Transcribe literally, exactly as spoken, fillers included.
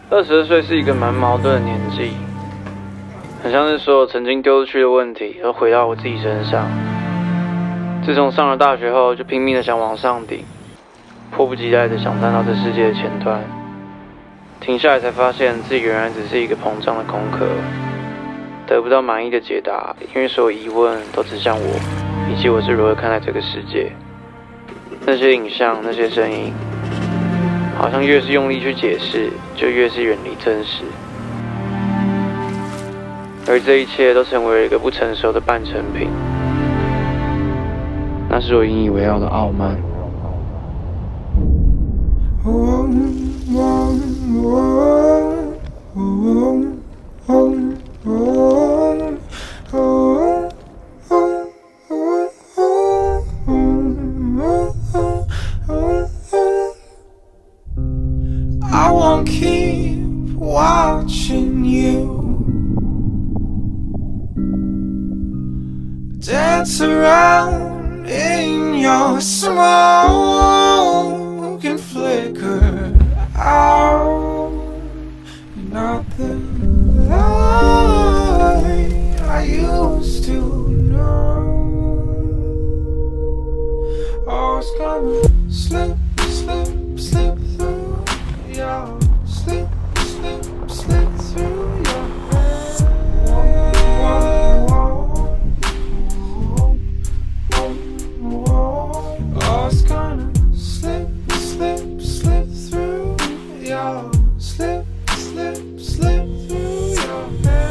二十二岁是一个蛮矛盾的年纪，很像是所有曾经丢出去的问题都回到我自己身上。自从上了大学后，就拼命的想往上顶，迫不及待的想站到这世界的前端。停下来才发现自己原来只是一个膨胀的空壳，得不到满意的解答，因为所有疑问都指向我，以及我是如何看待这个世界。那些影像，那些声音，好像越是用力去解释，就越是远离真实。而这一切都成为了一个不成熟的半成品，那是我引以为傲的傲慢。 I won't keep watching you dance around in your smoke and flicker out. You're not the light I used to know. Oh, it's gonna slip, slip, slip through your slip, slip, slip through your hands. Oh, it's gonna slip, slip, slip through your slip, slip, slip through your hands.